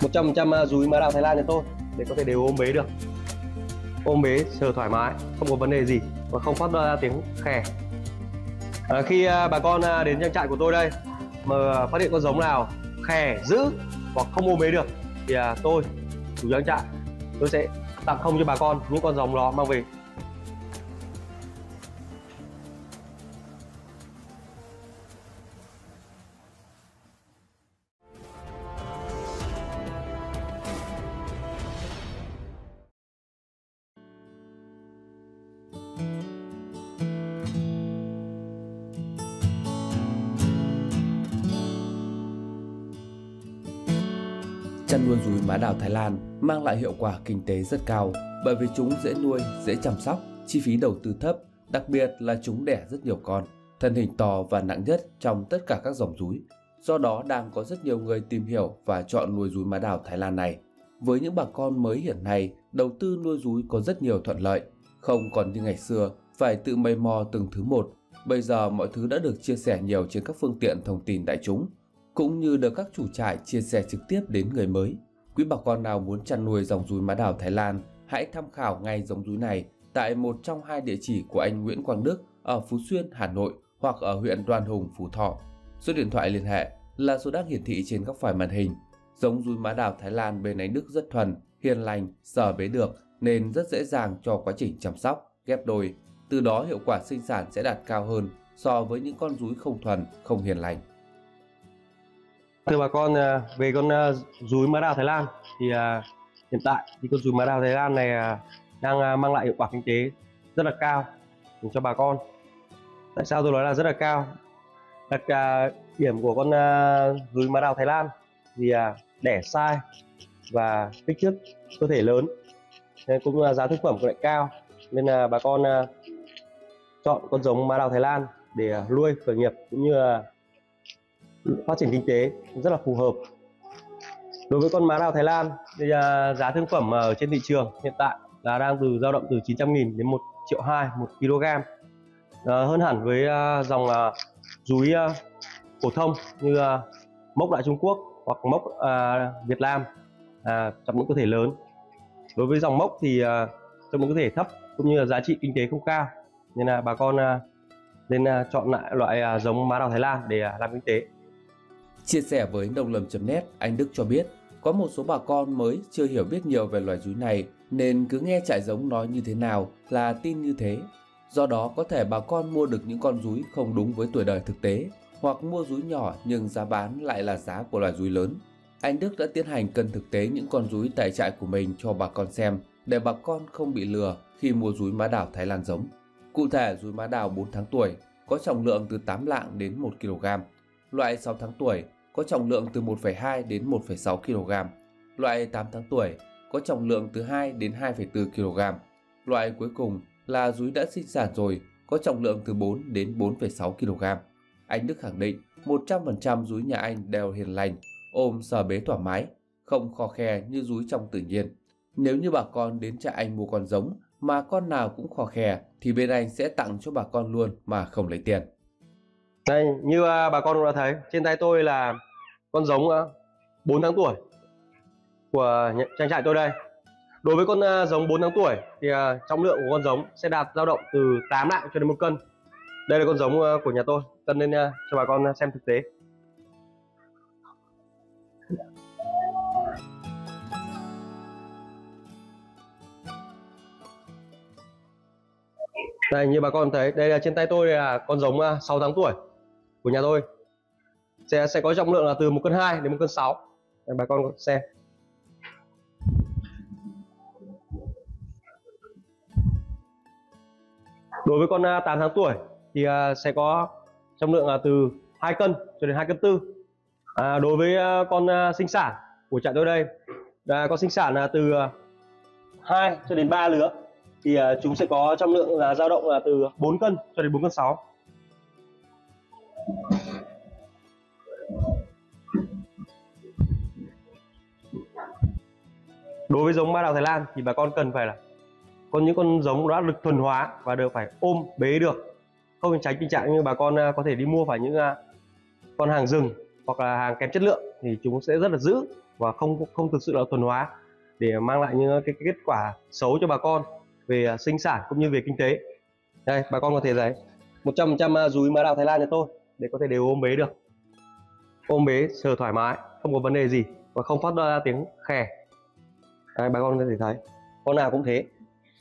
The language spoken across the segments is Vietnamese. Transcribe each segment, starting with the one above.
100% dúi mã đào Thái Lan cho tôi để có thể đều ôm bế được, ôm bế sờ thoải mái, không có vấn đề gì và không phát ra tiếng khè. Khi bà con đến trang trại của tôi đây mà phát hiện con giống nào khè dữ hoặc không ôm bế được thì tôi, chủ trang trại, tôi sẽ tặng không cho bà con những con giống đó mang về. Chăn nuôi dúi mã đào Thái Lan mang lại hiệu quả kinh tế rất cao bởi vì chúng dễ nuôi, dễ chăm sóc, chi phí đầu tư thấp, đặc biệt là chúng đẻ rất nhiều con, thân hình to và nặng nhất trong tất cả các dòng dúi. Do đó đang có rất nhiều người tìm hiểu và chọn nuôi dúi mã đào Thái Lan này. Với những bà con mới hiện nay, đầu tư nuôi dúi có rất nhiều thuận lợi, không còn như ngày xưa phải tự mày mò từng thứ một. Bây giờ mọi thứ đã được chia sẻ nhiều trên các phương tiện thông tin đại chúng, cũng như được các chủ trại chia sẻ trực tiếp đến người mới. Quý bà con nào muốn chăn nuôi dòng dúi mã đào Thái Lan, hãy tham khảo ngay giống dúi này tại một trong hai địa chỉ của anh Nguyễn Quang Đức ở Phú Xuyên, Hà Nội hoặc ở huyện Đoan Hùng, Phú Thọ. Số điện thoại liên hệ là số đang hiển thị trên góc phải màn hình. Giống dúi mã đào Thái Lan bên anh Đức rất thuần, hiền lành, sờ bế được nên rất dễ dàng cho quá trình chăm sóc, ghép đôi. Từ đó hiệu quả sinh sản sẽ đạt cao hơn so với những con dúi không thuần, không hiền lành. Thưa bà con, về con dúi mã đào Thái Lan thì hiện tại thì con dúi mã đào Thái Lan này đang mang lại hiệu quả kinh tế rất là cao cho bà con. Tại sao tôi nói là rất là cao? Đặc điểm của con dúi mã đào Thái Lan thì đẻ sai và kích thước cơ thể lớn, nên cũng giá thực phẩm cũng lại cao, nên là bà con chọn con giống mã đào Thái Lan để nuôi khởi nghiệp cũng như phát triển kinh tế rất là phù hợp. Đối với con mã đào Thái Lan thì giá thương phẩm ở trên thị trường hiện tại là đang dao động từ 900.000 đến 1.200.000 một kg, hơn hẳn với dòng dúi phổ thông như mốc đại Trung Quốc hoặc mốc Việt Nam trong những cơ thể lớn. Đối với dòng mốc thì trong những cơ thể thấp cũng như là giá trị kinh tế không cao, nên là bà con nên chọn lại loại giống mã đào Thái Lan để làm kinh tế. Chia sẻ với nông lâm.net, anh Đức cho biết có một số bà con mới chưa hiểu biết nhiều về loài dúi này nên cứ nghe trại giống nói như thế nào là tin như thế. Do đó có thể bà con mua được những con dúi không đúng với tuổi đời thực tế, hoặc mua dúi nhỏ nhưng giá bán lại là giá của loài dúi lớn. Anh Đức đã tiến hành cân thực tế những con dúi tại trại của mình cho bà con xem để bà con không bị lừa khi mua dúi mã đào Thái Lan giống. Cụ thể, dúi mã đào 4 tháng tuổi có trọng lượng từ 8 lạng đến 1 kg, loại 6 tháng tuổi có trọng lượng từ 1,2 đến 1,6 kg, loại 8 tháng tuổi có trọng lượng từ 2 đến 2,4 kg, loại cuối cùng là dúi đã sinh sản rồi có trọng lượng từ 4 đến 4,6 kg. Anh Đức khẳng định 100% dúi nhà anh đều hiền lành, ôm sờ bế thoải mái, không khò khè như dúi trong tự nhiên. Nếu như bà con đến trại anh mua con giống mà con nào cũng khò khè thì bên anh sẽ tặng cho bà con luôn mà không lấy tiền. Đây, như bà con cũng đã thấy, trên tay tôi là con giống 4 tháng tuổi của trang trại tôi đây. Đối với con giống 4 tháng tuổi thì trọng lượng của con giống sẽ đạt dao động từ 8 lạng cho đến 1 cân. Đây là con giống của nhà tôi, cân lên cho bà con xem thực tế. Đây, như bà con thấy, đây là trên tay tôi là con giống 6 tháng tuổi của nhà tôi, sẽ có trọng lượng là từ 1,2 cân đến 1,6 cân. Đây, bà con xem. Đối với con 8 tháng tuổi thì sẽ có trọng lượng là từ 2 cân cho đến 2,4 cân. Đối với con sinh sản của trại tôi đây, con sinh sản là từ 2 cho đến 3 lứa thì chúng sẽ có trọng lượng là dao động là từ 4 cân cho đến 4,6 cân. Đối với giống mã đào Thái Lan thì bà con cần phải là có những con giống đã được thuần hóa và được phải ôm bế được, không tránh tình trạng như bà con có thể đi mua phải những con hàng rừng hoặc là hàng kém chất lượng thì chúng sẽ rất là dữ và không không thực sự là thuần hóa để mang lại những cái kết quả xấu cho bà con về sinh sản cũng như về kinh tế. Đây, bà con có thể thấy 100% dúi mã đào Thái Lan nhà tôi để có thể đều ôm bế được, ôm bế sờ thoải mái, không có vấn đề gì và không phát ra tiếng khè. Đây, bà con có thể thấy con nào cũng thế.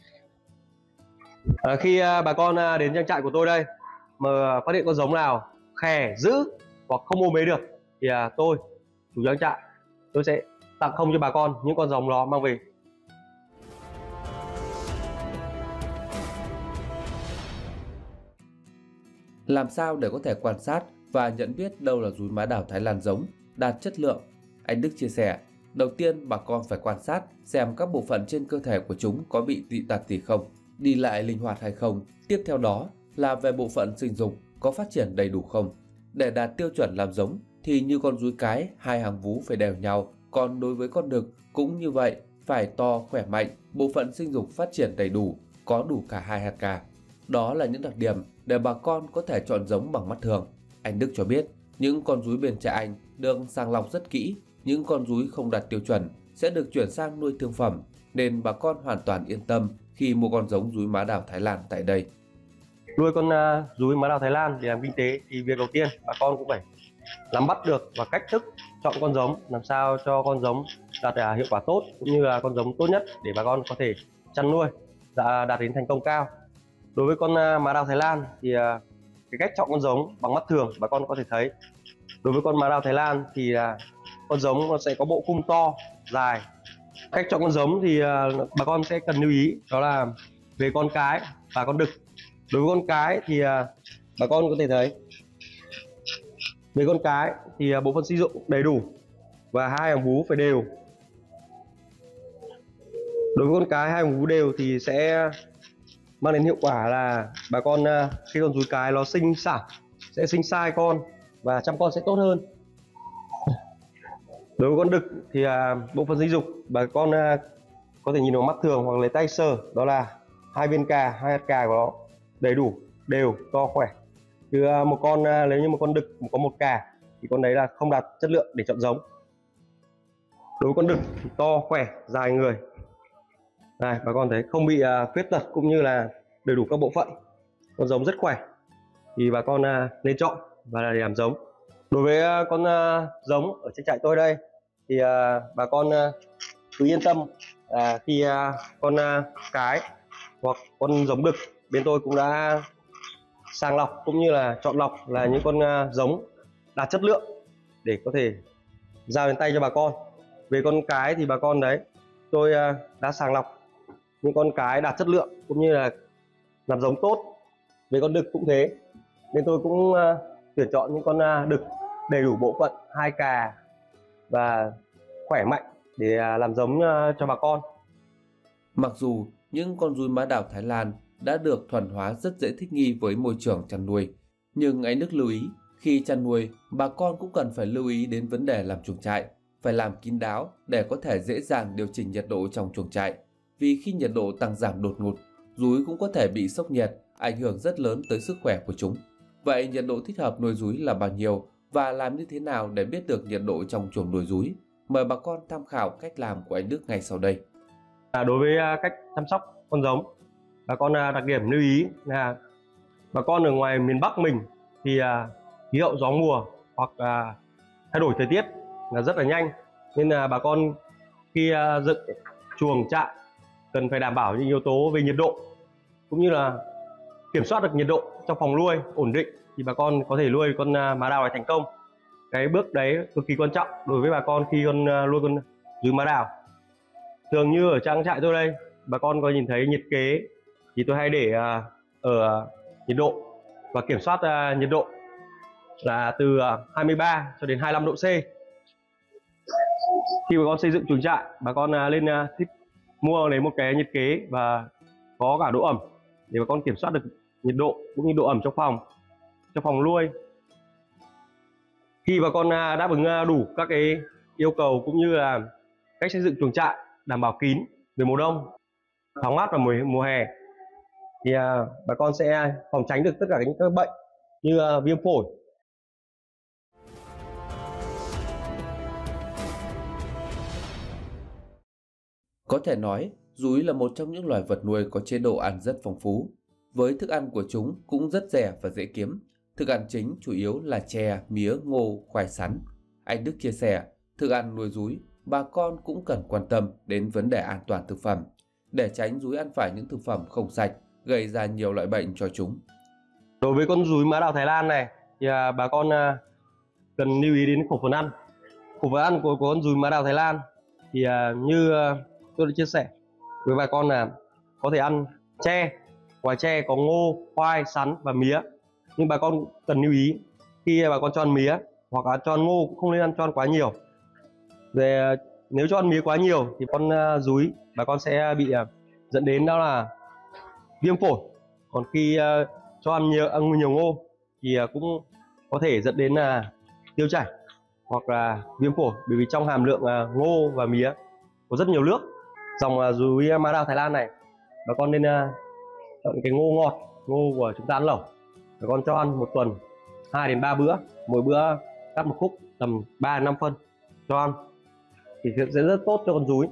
Khi bà con đến trang trại của tôi đây mà phát hiện con giống nào khè dữ hoặc không ôm bế được thì tôi, chủ trang trại, tôi sẽ tặng không cho bà con những con giống đó mang về. Làm sao để có thể quan sát và nhận biết đâu là dúi mã đào Thái Lan giống đạt chất lượng? Anh Đức chia sẻ, đầu tiên bà con phải quan sát xem các bộ phận trên cơ thể của chúng có bị dị tật gì không, đi lại linh hoạt hay không. Tiếp theo đó là về bộ phận sinh dục có phát triển đầy đủ không. Để đạt tiêu chuẩn làm giống thì như con dúi cái, hai hàng vú phải đều nhau, còn đối với con đực cũng như vậy, phải to, khỏe mạnh, bộ phận sinh dục phát triển đầy đủ, có đủ cả hai hạt cà. Đó là những đặc điểm để bà con có thể chọn giống bằng mắt thường. Anh Đức cho biết, những con dúi bên trại anh được sàng lọc rất kỹ, những con dúi không đạt tiêu chuẩn sẽ được chuyển sang nuôi thương phẩm, nên bà con hoàn toàn yên tâm khi mua con giống dúi mã đào Thái Lan tại đây. Nuôi con dúi mã đào Thái Lan để làm kinh tế thì việc đầu tiên bà con cũng phải nắm bắt được và cách thức chọn con giống làm sao cho con giống đạt hiệu quả tốt cũng như là con giống tốt nhất để bà con có thể chăn nuôi đạt đến thành công cao. Đối với con mã đào Thái Lan thì cái cách chọn con giống bằng mắt thường bà con có thể thấy, đối với con mã đào Thái Lan thì con giống nó sẽ có bộ khung to dài. Cách chọn con giống thì bà con sẽ cần lưu ý đó là về con cái và con đực. Đối với con cái thì bà con có thể thấy về con cái thì bộ phận sinh dụng đầy đủ và hai hàng vú phải đều. Đối với con cái hai hàng vú đều thì sẽ mang đến hiệu quả là bà con khi con dúi cái nó sinh sản sẽ sinh sai con và chăm con sẽ tốt hơn. Đối với con đực thì bộ phận sinh dục bà con có thể nhìn vào mắt thường hoặc lấy tay sờ, đó là hai viên cà, hai hạt cà của nó đầy đủ, đều, to, khỏe. Chứ một con nếu như một con đực có một cà thì con đấy là không đạt chất lượng để chọn giống. Đối với con đực thì to, khỏe, dài người. Đây, bà con thấy không bị khuyết tật cũng như là đầy đủ các bộ phận, con giống rất khỏe thì bà con nên chọn và để làm giống. Đối với con giống ở trên trại tôi đây thì bà con cứ yên tâm khi con cái hoặc con giống đực bên tôi cũng đã sàng lọc cũng như là chọn lọc là những con giống đạt chất lượng để có thể giao đến tay cho bà con. Về con cái thì bà con đấy, tôi đã sàng lọc những con cái đạt chất lượng cũng như là làm giống tốt. Về con đực cũng thế, nên tôi cũng tuyển chọn những con đực đầy đủ bộ phận, hai cà và khỏe mạnh để làm giống cho bà con. Mặc dù những con dúi mã đào Thái Lan đã được thuần hóa rất dễ thích nghi với môi trường chăn nuôi, nhưng anh Đức lưu ý khi chăn nuôi, bà con cũng cần phải lưu ý đến vấn đề làm chuồng trại, phải làm kín đáo để có thể dễ dàng điều chỉnh nhiệt độ trong chuồng trại. Vì khi nhiệt độ tăng giảm đột ngột, dúi cũng có thể bị sốc nhiệt, ảnh hưởng rất lớn tới sức khỏe của chúng. Vậy nhiệt độ thích hợp nuôi dúi là bao nhiêu và làm như thế nào để biết được nhiệt độ trong chuồng nuôi dúi? Mời bà con tham khảo cách làm của anh Đức ngay sau đây. Đối với cách chăm sóc con giống, bà con đặc điểm lưu ý là bà con ở ngoài miền Bắc mình thì khí hậu gió mùa hoặc thay đổi thời tiết là rất là nhanh, nên là bà con khi dựng chuồng trại cần phải đảm bảo những yếu tố về nhiệt độ cũng như là kiểm soát được nhiệt độ trong phòng nuôi ổn định thì bà con có thể nuôi con mã đào này thành công. Cái bước đấy cực kỳ quan trọng đối với bà con khi nuôi con dúi mã đào. Thường như ở trang trại tôi đây, bà con có nhìn thấy nhiệt kế thì tôi hay để ở nhiệt độ và kiểm soát nhiệt độ là từ 23 cho đến 25 độ C. Khi bà con xây dựng chuồng trại, bà con lên mua lấy một cái nhiệt kế và có cả độ ẩm để bà con kiểm soát được nhiệt độ cũng như độ ẩm trong phòng nuôi. Khi bà con đáp ứng đủ các cái yêu cầu cũng như là cách xây dựng chuồng trại đảm bảo kín về mùa đông, thoáng mát vào mùa hè thì bà con sẽ phòng tránh được tất cả những các bệnh như viêm phổi. Có thể nói, dúi là một trong những loài vật nuôi có chế độ ăn rất phong phú. Với thức ăn của chúng cũng rất rẻ và dễ kiếm. Thức ăn chính chủ yếu là chè, mía, ngô, khoai sắn. Anh Đức chia sẻ, thức ăn nuôi dúi, bà con cũng cần quan tâm đến vấn đề an toàn thực phẩm, để tránh dúi ăn phải những thực phẩm không sạch, gây ra nhiều loại bệnh cho chúng. Đối với con dúi mã đào Thái Lan này thì bà con cần lưu ý đến khẩu phần ăn. Khẩu phần ăn của con dúi mã đào Thái Lan thì như tôi đã chia sẻ với bà con là có thể ăn tre, ngoài tre có ngô, khoai, sắn và mía. Nhưng bà con cần lưu ý khi bà con cho ăn mía hoặc là cho ăn ngô cũng không nên cho ăn quá nhiều. Nếu cho ăn mía quá nhiều thì con dúi bà con sẽ bị dẫn đến đó là viêm phổi. Còn khi cho ăn nhiều ngô thì cũng có thể dẫn đến là tiêu chảy hoặc là viêm phổi, bởi vì trong hàm lượng ngô và mía có rất nhiều nước. Dòng dúi mã đào Thái Lan này bà con nên chọn cái ngô ngọt, ngô của chúng ta ăn lẩu. Bà con cho ăn một tuần 2 đến 3 bữa, mỗi bữa cắt một khúc tầm 3 đến 5 phân cho ăn thì sẽ rất tốt cho con dúi.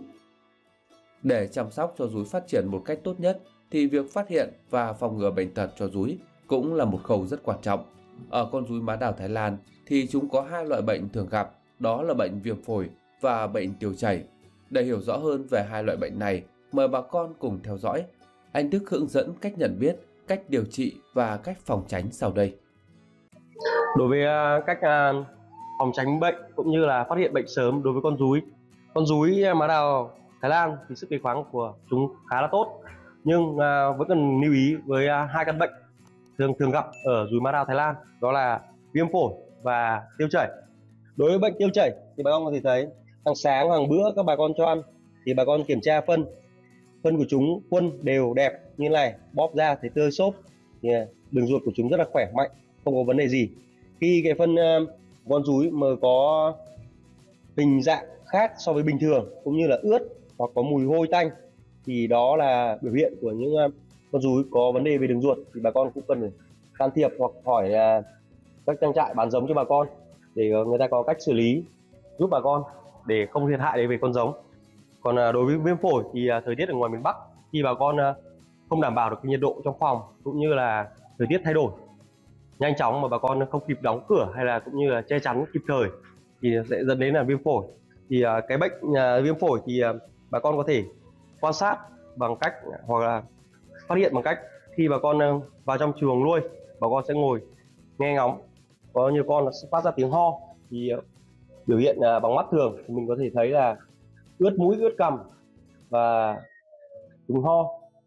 Để chăm sóc cho dúi phát triển một cách tốt nhất thì việc phát hiện và phòng ngừa bệnh tật cho dúi cũng là một khâu rất quan trọng. Ở con dúi mã đào Thái Lan thì chúng có hai loại bệnh thường gặp, đó là bệnh viêm phổi và bệnh tiêu chảy. Để hiểu rõ hơn về hai loại bệnh này, mời bà con cùng theo dõi. Anh Đức hướng dẫn cách nhận biết, cách điều trị và cách phòng tránh sau đây. Đối với cách phòng tránh bệnh cũng như là phát hiện bệnh sớm đối với con dúi mã đào Thái Lan thì sức đề kháng của chúng khá là tốt, nhưng vẫn cần lưu ý với hai căn bệnh thường gặp ở dúi mã đào Thái Lan, đó là viêm phổi và tiêu chảy. Đối với bệnh tiêu chảy thì bà con có thể thấy hàng sáng hàng bữa các bà con cho ăn thì bà con kiểm tra phân của chúng khuôn đều đẹp như này, bóp ra thấy tươi xốp thì đường ruột của chúng rất là khỏe mạnh, không có vấn đề gì. Khi cái phân con dúi mà có hình dạng khác so với bình thường cũng như là ướt hoặc có mùi hôi tanh thì đó là biểu hiện của những con dúi có vấn đề về đường ruột, thì bà con cũng cần phải can thiệp hoặc hỏi các trang trại bán giống cho bà con để người ta có cách xử lý giúp bà con để không thiệt hại về con giống. Còn đối với viêm phổi thì thời tiết ở ngoài miền Bắc khi bà con không đảm bảo được cái nhiệt độ trong phòng cũng như là thời tiết thay đổi nhanh chóng mà bà con không kịp đóng cửa hay là cũng như là che chắn kịp thời thì sẽ dẫn đến là viêm phổi. Thì cái bệnh viêm phổi thì bà con có thể quan sát bằng cách hoặc là phát hiện bằng cách khi bà con vào trong chuồng nuôi, bà con sẽ ngồi nghe ngóng, có nhiều con nó sẽ phát ra tiếng ho thì biểu hiện bằng mắt thường thì mình có thể thấy là ướt mũi, ướt cằm và chúng ho,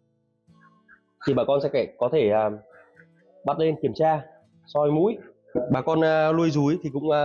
thì bà con sẽ có thể bắt lên kiểm tra soi mũi. Bà con nuôi dúi thì cũng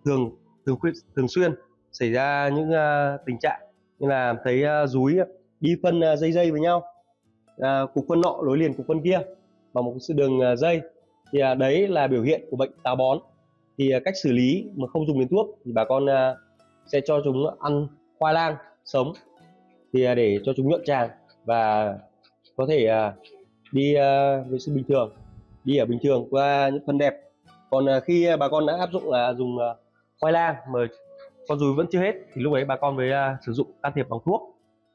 thường xuyên xảy ra những tình trạng như là thấy dúi đi phân dây với nhau, cục phân nọ nối liền cục phân kia bằng một sự đường dây, thì đấy là biểu hiện của bệnh táo bón. Thì cách xử lý mà không dùng đến thuốc thì bà con sẽ cho chúng ăn khoai lang sống thì để cho chúng nhuận tràng và có thể đi vệ sinh bình thường, đi ở bình thường qua những phân đẹp. Còn khi bà con đã áp dụng là dùng khoai lang mà con dúi vẫn chưa hết thì lúc ấy bà con mới sử dụng can thiệp bằng thuốc.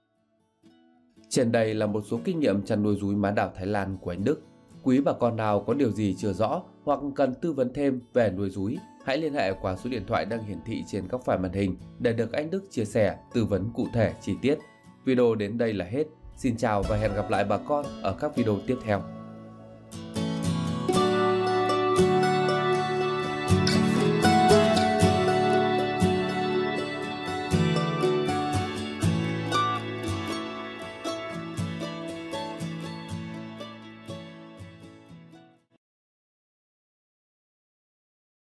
Trên đây là một số kinh nghiệm chăn nuôi dúi mã đào Thái Lan của anh Đức. Quý bà con nào có điều gì chưa rõ hoặc cần tư vấn thêm về nuôi dúi, hãy liên hệ qua số điện thoại đang hiển thị trên góc phải màn hình để được anh Đức chia sẻ, tư vấn cụ thể chi tiết. Video đến đây là hết. Xin chào và hẹn gặp lại bà con ở các video tiếp theo.